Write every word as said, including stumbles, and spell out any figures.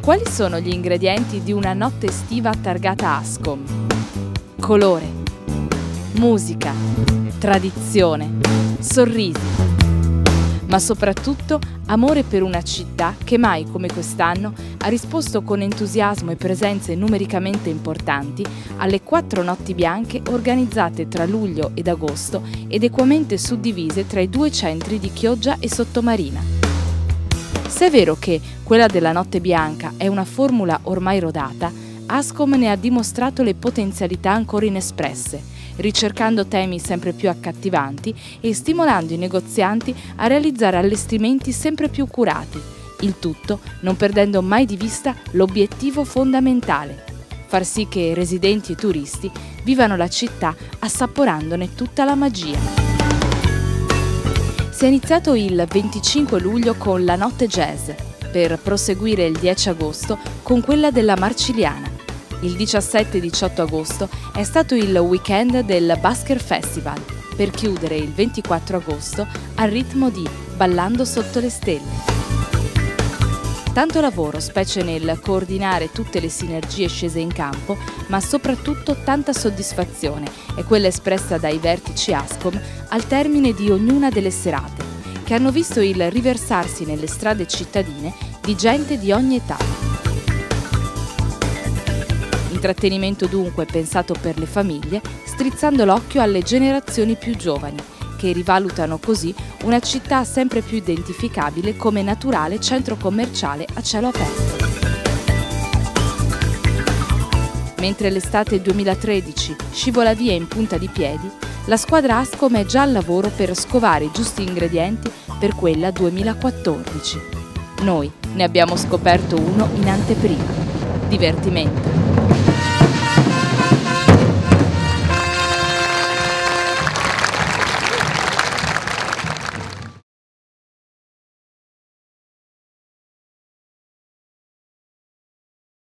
Quali sono gli ingredienti di una notte estiva targata Ascom? Colore, musica, tradizione, sorrisi, ma soprattutto amore per una città che mai come quest'anno ha risposto con entusiasmo e presenze numericamente importanti alle quattro notti bianche organizzate tra luglio ed agosto ed equamente suddivise tra i due centri di Chioggia e Sottomarina. Se è vero che quella della Notte Bianca è una formula ormai rodata, Ascom ne ha dimostrato le potenzialità ancora inespresse, ricercando temi sempre più accattivanti e stimolando i negozianti a realizzare allestimenti sempre più curati, il tutto non perdendo mai di vista l'obiettivo fondamentale: far sì che residenti e turisti vivano la città assaporandone tutta la magia. Si è iniziato il venticinque luglio con la Notte Jazz, per proseguire il dieci agosto con quella della Marciliana. Il diciassette e diciotto agosto è stato il weekend del Basker Festival, per chiudere il ventiquattro agosto al ritmo di Ballando sotto le stelle. Tanto lavoro, specie nel coordinare tutte le sinergie scese in campo, ma soprattutto tanta soddisfazione è quella espressa dai vertici Ascom al termine di ognuna delle serate, che hanno visto il riversarsi nelle strade cittadine di gente di ogni età. Intrattenimento dunque pensato per le famiglie, strizzando l'occhio alle generazioni più giovani, che rivalutano così una città sempre più identificabile come naturale centro commerciale a cielo aperto. Mentre l'estate duemilatredici scivola via in punta di piedi, la squadra Ascom è già al lavoro per scovare i giusti ingredienti per quella duemilaquattordici. Noi ne abbiamo scoperto uno in anteprima: divertimento.